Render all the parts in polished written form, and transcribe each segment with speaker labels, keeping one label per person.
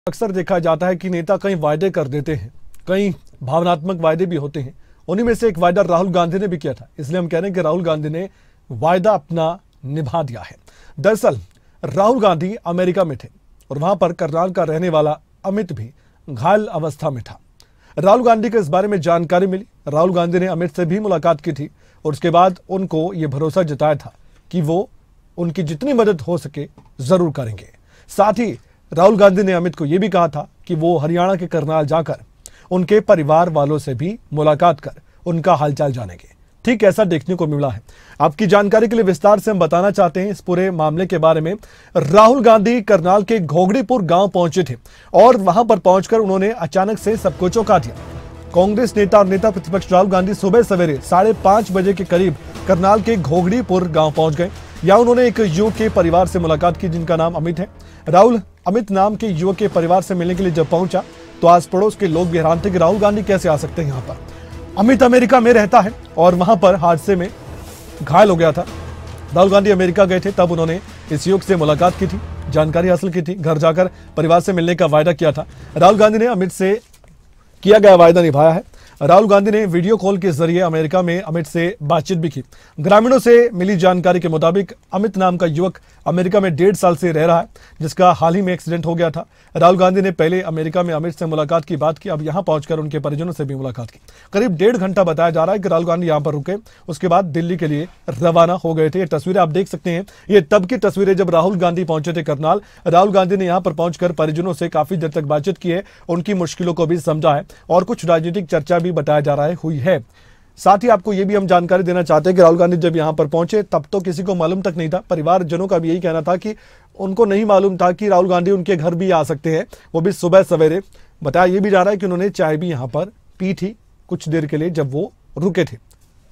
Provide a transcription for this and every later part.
Speaker 1: अक्सर देखा जाता है कि नेता कई वायदे कर देते हैं, कई भावनात्मक वायदे भी होते हैं। उन्हीं में से एक वायदा राहुल गांधी ने भी किया था। इसलिए हम कह रहे हैं कि राहुल गांधी ने वायदा अपना निभा दिया है। दरअसल राहुल गांधी अमेरिका में थे और वहां पर करनाल का रहने वाला अमित भी घायल अवस्था में था। राहुल गांधी को इस बारे में जानकारी मिली। राहुल गांधी ने अमित से भी मुलाकात की थी और उसके बाद उनको ये भरोसा जताया था कि वो उनकी जितनी मदद हो सके जरूर करेंगे। साथ ही राहुल गांधी ने अमित को यह भी कहा था कि वो हरियाणा के करनाल जाकर उनके परिवार वालों से भी मुलाकात कर उनका हालचाल जानेंगे। ठीक ऐसा देखने को मिला है। आपकी जानकारी के लिए विस्तार से हम बताना चाहते हैं इस पूरे मामले के बारे में। राहुल गांधी करनाल के घोगड़ीपुर गांव पहुंचे थे और वहां पर पहुंचकर उन्होंने अचानक से सबको चौंका दिया। कांग्रेस नेता और नेता प्रतिपक्ष राहुल गांधी सुबह सवेरे 5:30 बजे के करीब करनाल के घोगड़ीपुर गांव पहुंच गए। यहाँ उन्होंने एक युवक के परिवार से मुलाकात की जिनका नाम अमित है। राहुल अमित नाम के युवक के परिवार से मिलने के लिए जब पहुंचा तो आस पड़ोस के लोग भी हैरान थे कि राहुल गांधी कैसे आ सकते हैं यहाँ पर। अमित अमेरिका में रहता है और वहां पर हादसे में घायल हो गया था। राहुल गांधी अमेरिका गए थे, तब उन्होंने इस युवक से मुलाकात की थी, जानकारी हासिल की थी, घर जाकर परिवार से मिलने का वायदा किया था। राहुल गांधी ने अमित से किया गया वायदा निभाया है। राहुल गांधी ने वीडियो कॉल के जरिए अमेरिका में अमित से बातचीत भी की। ग्रामीणों से मिली जानकारी के मुताबिक अमित नाम का युवक अमेरिका में 1.5 साल से रह रहा है, जिसका हाल ही में एक्सीडेंट हो गया था। राहुल गांधी ने पहले अमेरिका में अमित से मुलाकात की बात की, अब यहां पहुंचकर उनके परिजनों से भी मुलाकात की। करीब 1.5 घंटा बताया जा रहा है कि राहुल गांधी यहां पर रुके, उसके बाद दिल्ली के लिए रवाना हो गए थे। ये तस्वीरें आप देख सकते हैं, ये तब की तस्वीरें जब राहुल गांधी पहुंचे थे करनाल। राहुल गांधी ने यहां पर पहुंचकर परिजनों से काफी देर तक बातचीत की है, उनकी मुश्किलों को भी समझा है और कुछ राजनीतिक चर्चा भी बताया जा रहा है हुई है। साथ ही आपको यह भी हम जानकारी देना चाहते हैं कि राहुल गांधी जब यहां पर पहुंचे तब तो किसी को मालूम तक नहीं था। परिवारजनों का भी यही कहना था कि उनको नहीं मालूम था कि राहुल गांधी उनके घर भी आ सकते हैं, वो भी सुबह सवेरे। बताया यह भी जा रहा है कि उन्होंने चाय भी यहां पर पी थी कुछ देर के लिए जब वो रुके थे।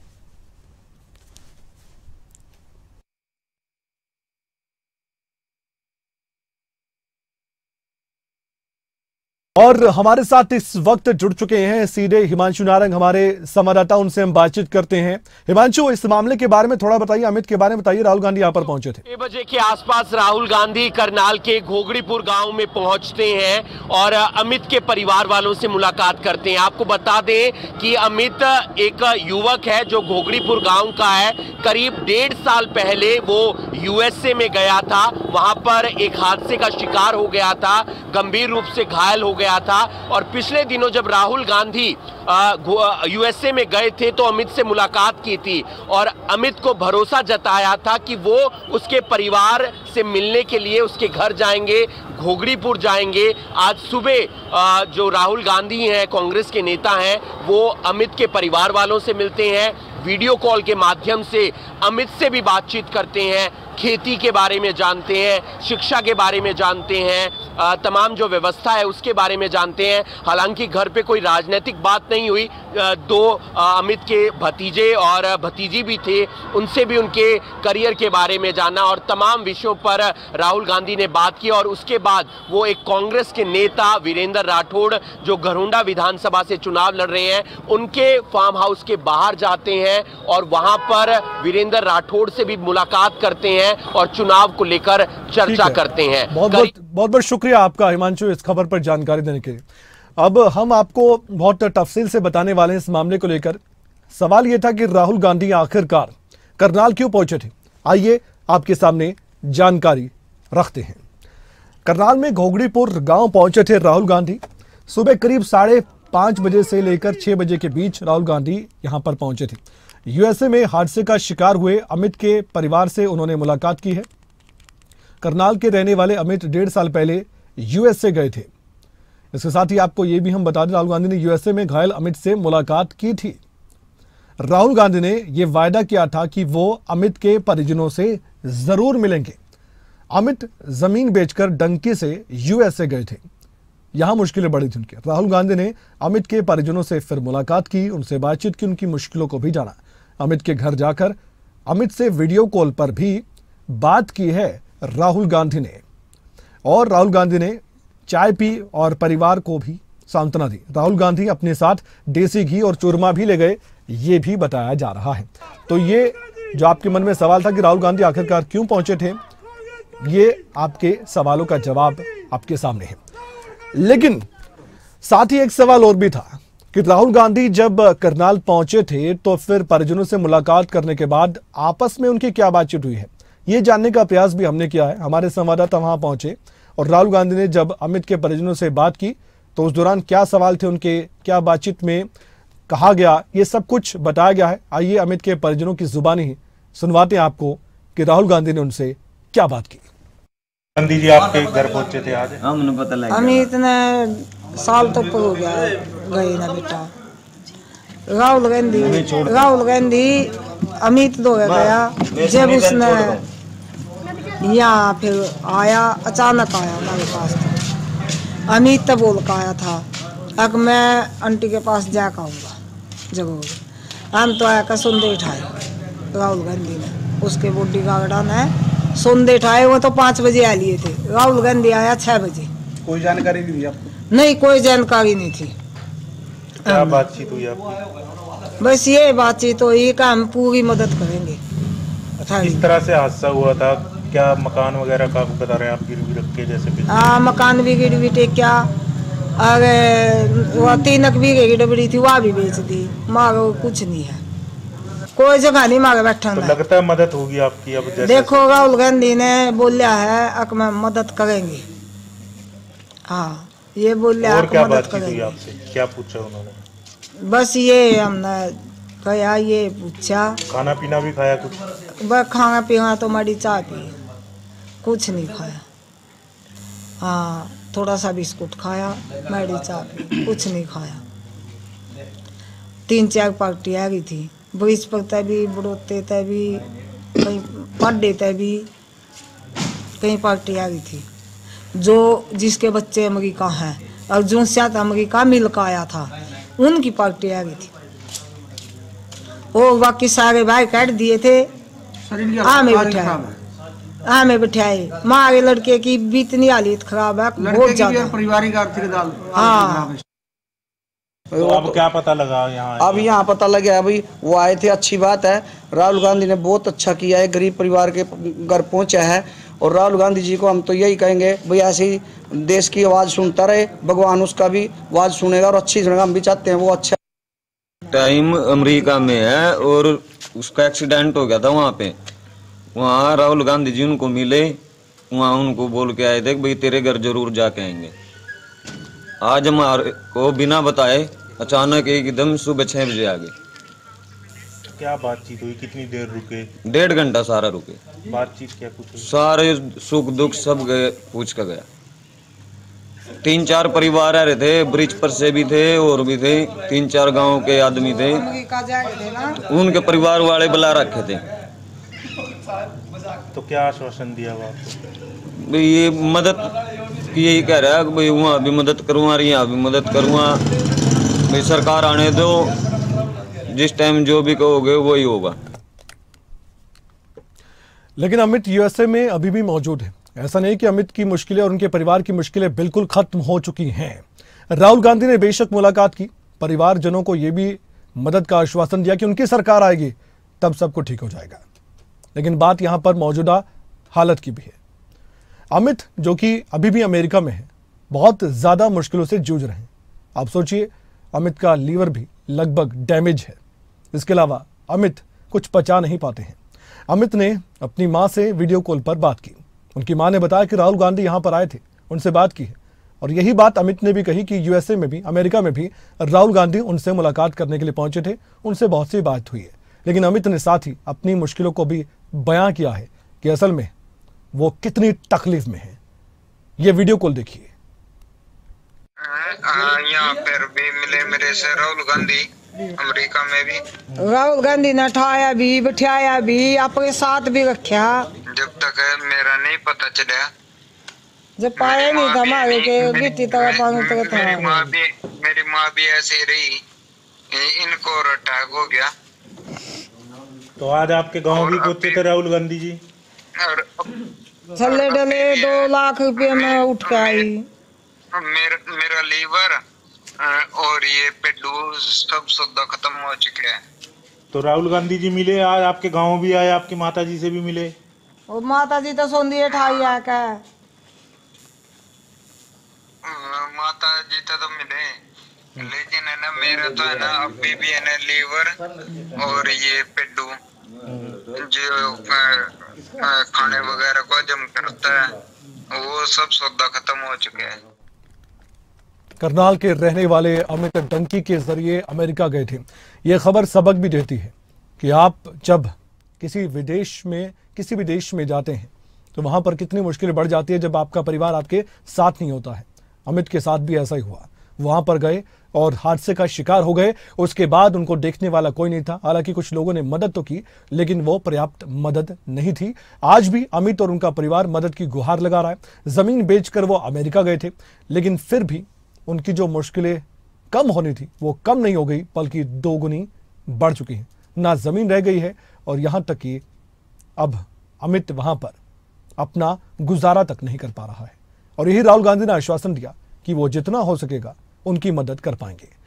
Speaker 1: और हमारे साथ इस वक्त जुड़ चुके हैं सीधे हिमांशु नारंग, हमारे संवाददाता, उनसे हम बातचीत करते हैं। हिमांशु, इस मामले के बारे में थोड़ा बताइए, अमित के बारे में बताइए। राहुल गांधी यहाँ पर पहुंचे थे
Speaker 2: 6 बजे के आसपास राहुल गांधी करनाल के घोगड़ीपुर गांव में पहुंचते हैं और अमित के परिवार वालों से मुलाकात करते हैं। आपको बता दें कि अमित एक युवक है जो घोगड़ीपुर गाँव का है। करीब 1.5 साल पहले वो USA में गया था, वहां पर एक हादसे का शिकार हो गया था, गंभीर रूप से घायल हो गया था। और पिछले दिनों जब राहुल गांधी USA में गए थे तो अमित से मुलाकात की थी और अमित को भरोसा जताया था कि वो उसके परिवार से मिलने के लिए उसके घर जाएंगे, घोगड़ीपुर जाएंगे। आज सुबह जो राहुल गांधी हैं, कांग्रेस के नेता हैं, वो अमित के परिवार वालों से मिलते हैं, वीडियो कॉल के माध्यम से अमित से भी बातचीत करते हैं, खेती के बारे में जानते हैं, शिक्षा के बारे में जानते हैं, तमाम जो व्यवस्था है उसके बारे में जानते हैं। हालांकि घर पे कोई राजनीतिक बात नहीं हुई। 2 अमित के भतीजे और भतीजी भी थे, उनसे भी उनके करियर के बारे में जाना और तमाम विषयों पर राहुल गांधी ने बात की। और उसके बाद वो एक कांग्रेस के नेता वीरेंद्र राठौड़ जो घरोंडा विधानसभा से चुनाव लड़ रहे हैं, उनके फार्म हाउस के बाहर जाते हैं और वहां पर वीरेंद्र राठौड़ से भी मुलाकात करते हैं और चुनाव को लेकर चर्चा करते हैं।
Speaker 1: बहुत शुक्रिया आपका हिमांशु इस खबर पर जानकारी देने के लिए। अब हम आपको बहुत तफसील से बताने वाले हैं इस मामले को लेकर। सवाल यह था कि राहुल गांधी आखिरकार करनाल क्यों पहुंचे थे। आइए आपके सामने जानकारी रखते हैं। करनाल में घोगड़ीपुर गांव पहुंचे थे राहुल गांधी। सुबह करीब 5:30 बजे से लेकर 6 बजे के बीच राहुल गांधी यहां पर पहुंचे थे। USA में हादसे का शिकार हुए अमित के परिवार से उन्होंने मुलाकात की है। करनाल के रहने वाले अमित 1.5 साल पहले USA गए थे। इसके साथ ही आपको यह भी हम बता दें, राहुल गांधी ने USA में घायल अमित से मुलाकात की थी। राहुल गांधी ने यह वायदा किया था कि वो अमित के परिजनों से जरूर मिलेंगे। अमित जमीन बेचकर डंकी से USA गए थे, यहां मुश्किलें बढ़ी थी उनकी। राहुल गांधी ने अमित के परिजनों से फिर मुलाकात की, उनसे बातचीत की, उनकी मुश्किलों को भी जाना। अमित के घर जाकर अमित से वीडियो कॉल पर भी बात की है राहुल गांधी ने और राहुल गांधी ने चाय पी और परिवार को भी सांत्वना दी। राहुल गांधी अपने साथ देसी घी और चूरमा भी ले गए, ये भी बताया जा रहा है। तो ये जो आपके मन में सवाल था कि राहुल गांधी आखिरकार क्यों पहुंचे थे, ये आपके सवालों का जवाब आपके सामने है। लेकिन साथ ही एक सवाल और भी था कि राहुल गांधी जब करनाल पहुंचे थे तो फिर परिजनों से मुलाकात करने के बाद आपस में उनकी क्या बातचीत हुई है, ये जानने का प्रयास भी हमने किया है। हमारे संवाददाता वहां पहुंचे और राहुल गांधी ने जब अमित के परिजनों से बात की तो उस दौरान क्या सवाल थे उनके, क्या बातचीत में कहा गया, ये सब कुछ बताया गया है। आइए अमित के परिजनों की जुबानी ही सुनवाते हैं आपको कि राहुल गांधी ने उनसे क्या बात की।
Speaker 3: गांधी जी आपके घर पहुंचे थे आज?
Speaker 4: हमने पता लगा
Speaker 5: अमित ने साल तक हो गया गए ना बेटा। राहुल गांधी अमित दो गया जब उसने यहाँ फिर आया, अचानक आया हमारे पास। तो अमित तो बोल कर आया था अब मैं आंटी के पास जा आऊँगा जरूर। हम तो आया का सुंदे उठाए राहुल गांधी ने, उसके बॉडी गार्ड ने सुंदे उठाए। वो तो 5 बजे आ लिए थे, राहुल गांधी आया 6 बजे।
Speaker 3: कोई जानकारी नहीं हुई आपको?
Speaker 5: नहीं, कोई जानकारी नहीं थी।
Speaker 3: क्या बातचीत हुई आपकी?
Speaker 5: बस ये बातचीत तो ये का हम पूरी मदद करेंगे।
Speaker 3: किस तरह से हादसा हुआ था? क्या मकान वगैरह का बता रहे हैं आप, गिरवी रख के जैसे?
Speaker 5: हाँ, मकान भी गिरवी थे क्या, अरे वो 3 भी गिरवी थी, वह भी बेच दी। मारो कुछ नहीं है, कोई जगह नहीं मारे बैठा।
Speaker 3: तो लगता है मदद होगी आपकी अब? जैसे
Speaker 5: देखो राहुल गांधी ने बोलिया है अक में मदद करेंगे। हाँ, ये बोलिया
Speaker 3: और क्या
Speaker 5: मदद
Speaker 3: बातचीत हुई
Speaker 5: करेंगे।
Speaker 3: आपसे? क्या पूछा उन्होंने?
Speaker 5: बस ये हमने कहा, ये पूछा।
Speaker 3: खाना पीना भी खाया कुछ?
Speaker 5: बस खाना पीना तो हमारी चाय पी, कुछ नहीं खाया। हाँ, थोड़ा सा बिस्कुट खाया, मैडी चाय पी, कुछ नहीं खाया। 3-4 पार्टी आ गई थी, ब्रिज पर तभी, बड़ोते तभी, कहीं पड्डे तभी, कहीं पार्टी आ गई थी। जो जिसके बच्चे अमेरिका हैं और जो साथ अमेरिका मिल कर आया था उनकी पार्टी आ गई थी। वो बाकी सारे भाई काट दिए थे। में बिठाए मारे लड़के की भी इतनी हालत खराब है, बहुत ज्यादा
Speaker 4: पारिवारिक आर्थिक
Speaker 5: हाँ।
Speaker 3: तो अब क्या पता लगा यहाँ?
Speaker 4: अब यहाँ पता लगा भाई वो आए थे, अच्छी बात है। राहुल गांधी ने बहुत अच्छा किया है, गरीब परिवार के घर पहुंचा है। और राहुल गांधी जी को हम तो यही कहेंगे भाई ऐसे ही देश की आवाज़ सुनता रहे, भगवान उसका भी आवाज़ सुनेगा और अच्छी सुनेगा। हम भी चाहते हैं वो अच्छा।
Speaker 6: टाइम अमेरिका में है और उसका एक्सीडेंट हो गया था वहाँ पे। वहाँ राहुल गांधी जी उनको मिले, वहाँ उनको बोल के आए थे भाई तेरे घर जरूर जाके आएंगे। आज हमारे को बिना बताए अचानक एकदम सुबह 6 बजे आ गए।
Speaker 3: क्या बातचीत हुई? कितनी देर रुके?
Speaker 6: 1.5 घंटा सारा रुके।
Speaker 3: बातचीत क्या कुछ हुई?
Speaker 6: सारे सुख दुख सब गए, पूछ कर गया। 3-4 परिवार आ रहे थे, ब्रिज पर से भी थे और भी थे, 3-4 गांव के आदमी थे। उनके परिवार वाले बुला रखे थे।
Speaker 3: तो क्या आश्वासन दिया वो आपको?
Speaker 6: भाई ये मदद की यही कह रहा है कि भाई वहाँ भी मदद करूँगा, यहाँ भी मदद करूँगा। भाई सरकार आने दो, जिस टाइम जो भी कहोगे वही होगा।
Speaker 1: लेकिन अमित यूएसए में अभी भी मौजूद है। ऐसा नहीं कि अमित की मुश्किलें और उनके परिवार की मुश्किलें बिल्कुल खत्म हो चुकी हैं। राहुल गांधी ने बेशक मुलाकात की, परिवारजनों को यह भी मदद का आश्वासन दिया कि उनकी सरकार आएगी तब सब कुछ ठीक हो जाएगा। लेकिन बात यहां पर मौजूदा हालत की भी है। अमित जो कि अभी भी अमेरिका में है, बहुत ज्यादा मुश्किलों से जूझ रहे हैं। आप सोचिए, अमित का लीवर भी लगभग डैमेज है। इसके अलावा अमित कुछ पचा नहीं पाते हैं। अमित ने अपनी मां से वीडियो कॉल पर बात की। उनकी मां ने बताया कि राहुल गांधी यहां पर आए थे, उनसे बात की है। और यही बात अमित ने भी कही कि यूएसए में भी, अमेरिका में भी राहुल गांधी उनसे मुलाकात करने के लिए पहुंचे थे, उनसे बहुत सी बात हुई है। लेकिन अमित ने साथ ही अपनी मुश्किलों को भी बयां किया है कि असल में वो कितनी तकलीफ में है। ये वीडियो कॉल देखिए।
Speaker 7: यहाँ पर भी मिले मेरे से राहुल गांधी, अमेरिका में भी
Speaker 5: राहुल गांधी ने उठाया भी, बिठाया भी, अपने साथ भी रखा।
Speaker 7: जब तक मेरा नहीं पता चला,
Speaker 5: जब पाया नहीं था हमारे के गिट्टी तरह पानी तरह था।
Speaker 7: मेरी माँ भी ऐसे ही रही, इनको अटैक हो गया।
Speaker 3: तो आज आपके गांव भी पहुंचे थे राहुल गांधी जी?
Speaker 7: और
Speaker 5: छल्ले डले 2 लाख रुपए में उठ के आई।
Speaker 7: मेरा लीवर और ये पेडू सब सौदा खत्म हो चुके हैं।
Speaker 3: तो राहुल गांधी जी मिले आज? आपके गांव भी आए, आपकी माता जी से भी मिले?
Speaker 5: और माता जी तो सोंदी ठाई है क्या?
Speaker 7: माता जी तो मिले, लेकिन है ना मेरा तो है ना अभी भी है ना लीवर और ये पेडू जो खाने वगैरह को हजम करता है वो सब सौदा खत्म हो चुके हैं।
Speaker 1: करनाल के रहने वाले अमित डंकी के जरिए अमेरिका गए थे। यह खबर सबक भी देती है कि आप जब किसी भी देश में जाते हैं तो वहां पर कितनी मुश्किलें बढ़ जाती है जब आपका परिवार आपके साथ नहीं होता है। अमित के साथ भी ऐसा ही हुआ। वहां पर गए और हादसे का शिकार हो गए। उसके बाद उनको देखने वाला कोई नहीं था। हालांकि कुछ लोगों ने मदद तो की, लेकिन वो पर्याप्त मदद नहीं थी। आज भी अमित और उनका परिवार मदद की गुहार लगा रहा है। जमीन बेचकर वो अमेरिका गए थे, लेकिन फिर भी उनकी जो मुश्किलें कम होनी थी वो कम नहीं हो गई, बल्कि दोगुनी बढ़ चुकी हैं। ना जमीन रह गई है और यहां तक कि अब अमित वहां पर अपना गुजारा तक नहीं कर पा रहा है। और यही राहुल गांधी ने आश्वासन दिया कि वो जितना हो सकेगा उनकी मदद कर पाएंगे।